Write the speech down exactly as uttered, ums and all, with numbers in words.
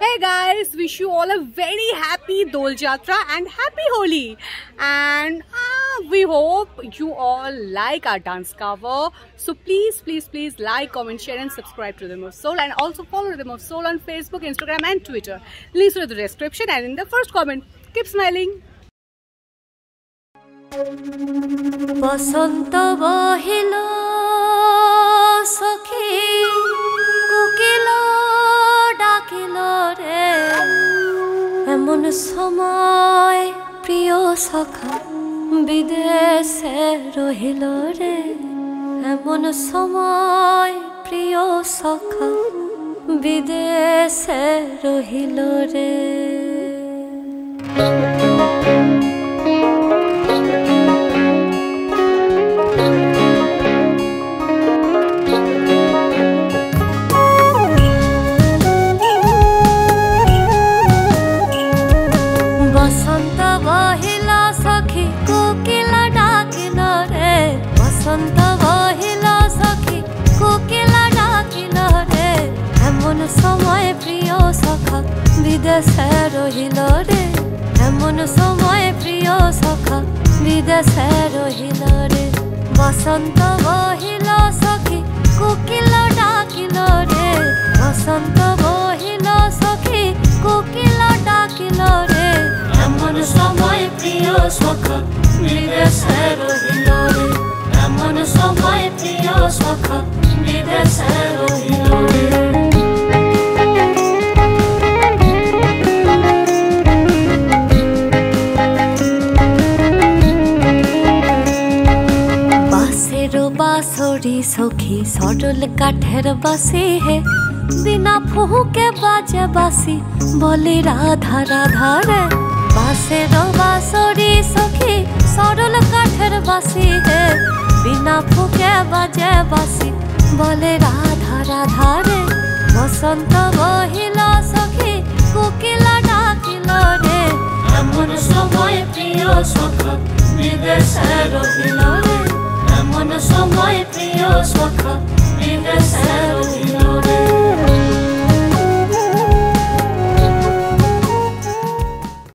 Hey guys, wish you all a very happy Dol Jatra and happy Holi. And uh, we hope you all like our dance cover. So please, please, please like, comment, share and subscribe to Rhythm of Soul. And also follow Rhythm of Soul on Facebook, Instagram and Twitter. Links are in the description and in the first comment. Keep smiling. Basanta Bohilo Shokhi Kukilo Dakilo re Emon somoy priyo sakha bideshe rohilo re Emon somoy priyo sakha bideshe rohilo re Basanta Bohilo Shokhi Kukilo Dakilo re Basanta Bohilo Shokhi Kukilo Dakilo re Emon somoy priyo sakha bideshe rohilo re Emon somoy priyo sakha bideshe rohilo re Basanta Bohilo Shokhi Kukilo Dakilo re Basanta Bohilo Shokhi Kukilo Dakilo re Emon somoy priyo sakha bideshe rohilo re Emon somoy priyo sakha bideshe rohilo re बांसुरी सखी सडल काठेर बासी है बिना फूके बाजे बासी बोली राधा राधा रे बांसेर बांसुरी सखी सडल काठेर बासी है बिना फूके बाजे बासी बोले राधा राधा रे बसंत बहिलो सखी कुकिलो डाकिलो रे एमन समय प्रिय सखा विदेशे रहिलो रे Emon somoy priyo sakha bideshe rohilo